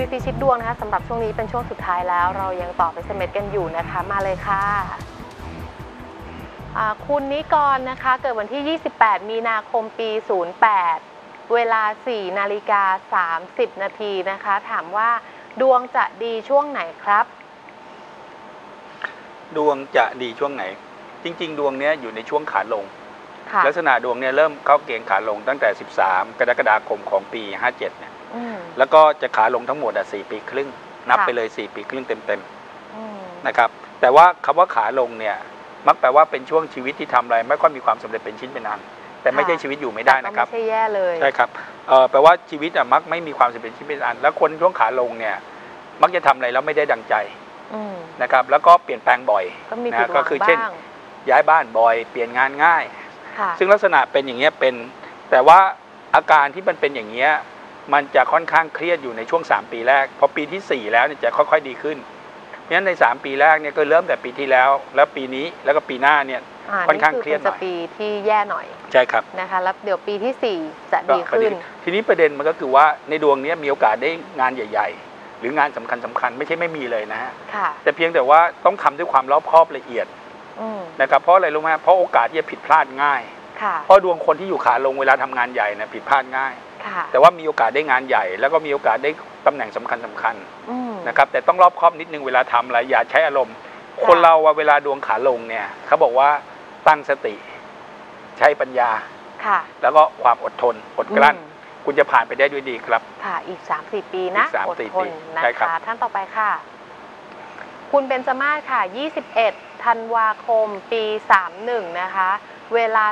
พิชิตดวงนะคะสำหรับช่วงนี้เป็นช่วงสุดท้ายแล้วเรายังตอบ SMS กันอยู่นะคะมาเลยค่ะคุณนิกรนะคะเกิดวันที่ 28 มีนาคม ปี 08 เวลา 4:30 นาทีนะคะถามว่าดวงจะดีช่วงไหนครับดวงจะดีช่วงไหนจริงๆดวงนี้อยู่ในช่วงขาลงลักษณะดวงเนี่ยเริ่มเข้าเกณฑ์ขาลงตั้งแต่ 13 กรกฎาคมของปี 57 เนี่ยแล้วก็จะขาลงทั้งหมด4 ปีครึ่งนับไปเลย4 ปีครึ่งเต็มๆนะครับแต่ว่าคำว่าขาลงเนี่ยมักแปลว่าเป็นช่วงชีวิตที่ทำอะไรไม่ค่อยมีความสำเร็จเป็นชิ้นเป็นอันแต่ไม่ใช่ชีวิตอยู่ไม่ได้นะครับไม่ใช่แย่เลยใช่ครับแปลว่าชีวิตมักไม่มีความสำเร็จเป็นชิ้นเป็นอันแล้วคนช่วงขาลงเนี่ยมักจะทำอะไรแล้วไม่ได้ดังใจนะครับแล้วก็เปลี่ยนแปลงบ่อยนะก็คือเช่นย้ายบ้านบ่อยเปลี่ยนงานง่ายซึ่งลักษณะเป็นอย่างเงี้ยเป็นแต่ว่าอาการที่มันเป็นอย่างเงี้ยมันจะค่อนข้างเครียดอยู่ในช่วง3 ปีแรกพอปีที่4แล้วเนี่ยจะค่อยๆดีขึ้นเพราะฉะนั้นใน3 ปีแรกเนี่ยก็เริ่มแต่ปีที่แล้วแล้วปีนี้แล้วก็ปีหน้าเนี่ยค่อนข้างเครียดหน่อยปีที่แย่หน่อยใช่ครับนะคะแล้วเดี๋ยวปีที่4จะดีขึ้นทีนี้ประเด็นมันก็คือว่าในดวงนี้มีโอกาสได้งานใหญ่ๆหรืองานสำคัญไม่ใช่ไม่มีเลยนะฮะแต่เพียงแต่ว่าต้องทำด้วยความรอบคอบละเอียดนะครับเพราะอะไรรู้ไหมเพราะโอกาสที่จะผิดพลาดง่ายเพราะดวงคนที่อยู่ขาลงเวลาทำงานใหญ่นะผิดพลาดง่ายแต่ว่ามีโอกาสได้งานใหญ่แล้วก็มีโอกาสได้ตำแหน่งสำคัญนะครับแต่ต้องรอบคอบนิดนึงเวลาทำอะไรอย่าใช้อารมณ์คนเราเวลาดวงขาลงเนี่ยเขาบอกว่าตั้งสติใช้ปัญญาแล้วก็ความอดทนอดกลั้นคุณจะผ่านไปได้ด้วยดีครับค่ะอีก 3-4 ปีนะอดทนนะคะท่านต่อไปค่ะคุณเบญจมาศค่ะ21 ธันวาคม ปี 31นะคะเวลา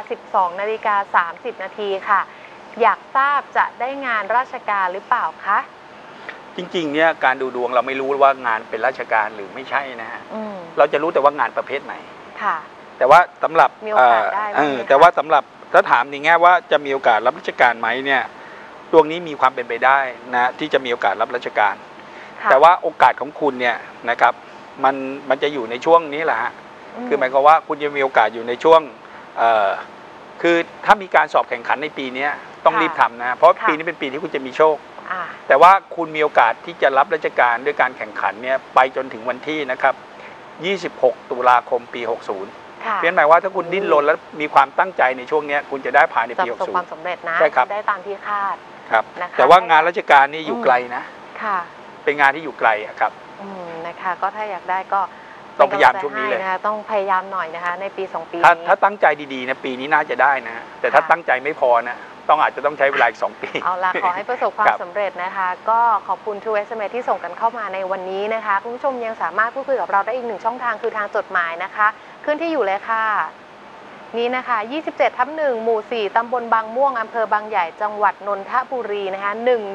12:30 นาทีค่ะอยากทราบจะได้งานราชการหรือเปล่าคะจริงๆเนี่ยการดูดวงเราไม่รู้ว่างานเป็นราชการหรือไม่ใช่นะฮะเราจะรู้แต่ว่างานประเภทไหนค่ะแต่ว่าสำหรับมีโอกาสได้แต่ว่าสำหรับถ้าถามในแง่ว่าจะมีโอกาสรับราชการไหมเนี่ยดวงนี้มีความเป็นไปได้นะที่จะมีโอกาสรับราชการแต่ว่าโอกาสของคุณเนี่ยนะครับมันจะอยู่ในช่วงนี้แหละฮะคือหมายความว่าคุณจะมีโอกาสอยู่ในช่วงคือถ้ามีการสอบแข่งขันในปีนี้ต้องรีบทำนะเพราะปีนี้เป็นปีที่คุณจะมีโชคแต่ว่าคุณมีโอกาสที่จะรับราชการด้วยการแข่งขันเนี่ยไปจนถึงวันที่นะครับ26 ตุลาคมปี 60เพียงหมายว่าถ้าคุณดิ้นรนและมีความตั้งใจในช่วงนี้คุณจะได้ภายในปี 60 ประสบความสำเร็จนะได้ตามที่คาดครับแต่ว่างานราชการนี่อยู่ไกลนะเป็นงานที่อยู่ไกลครับนะคะก็ถ้าอยากได้ก็ต้องพยายามช่วงนี้เลยนะคะต้องพยายามหน่อยนะคะในปี2 ปีถ้าตั้งใจดีๆนะปีนี้น่าจะได้นะแต่ถ้าตั้งใจไม่พอนะอาจจะต้องใช้เวลาอีก2 ปีเอาล่ะขอให้ประสบความสำเร็จนะคะก็ขอบคุณ True SMS ที่ส่งกันเข้ามาในวันนี้นะคะคุณผู้ชมยังสามารถพูดคุยกับเราได้อีก1 ช่องทางคือทางจดหมายนะคะขึ้นที่อยู่เลยค่ะนี้นะคะ27/1 หมู่ 4 ตำบลบางม่วงอำเภอบางใหญ่จังหวัดนนทบุรีนะคะ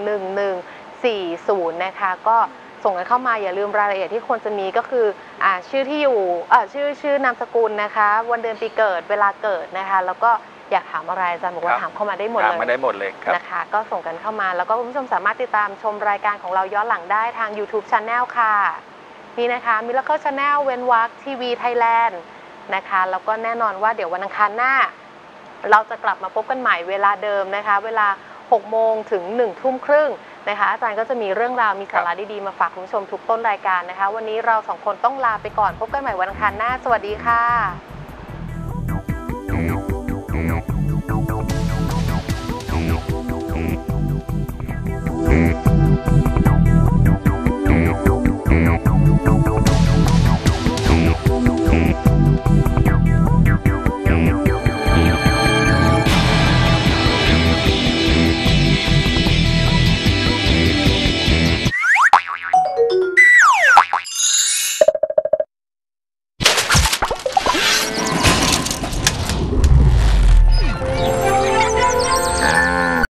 11140นะคะก็ส่งกันเข้ามาอย่าลืมรายละเอียดที่ควรจะมีก็คือชื่อที่อยู่ชื่อนามสกุลนะคะวันเดือนปีเกิดเวลาเกิดนะคะแล้วก็อยากถามอะไรอาจารย์บอกว่าถามเข้ามาได้หมดเลยถามมาได้หมดเลยนะคะก็ส่งกันเข้ามาแล้วก็คุณผู้ชมสามารถติดตามชมรายการของเราย้อนหลังได้ทาง YouTube Channel ค่ะนี่นะคะ Miracle Channel เว้นวรรคทีวีไทยแลนด์นะคะแล้วก็แน่นอนว่าเดี๋ยววันอังคารหน้าเราจะกลับมาพบกันใหม่เวลาเดิมนะคะเวลา 6 โมงถึง 1 ทุ่มครึ่งนะคะอาจารย์ก็จะมีเรื่องราวมีสาระดีๆมาฝากคุณผู้ชมทุกต้นรายการนะคะวันนี้เรา2 คนต้องลาไปก่อนพบกันใหม่วันอังคารหน้าสวัสดีค่ะ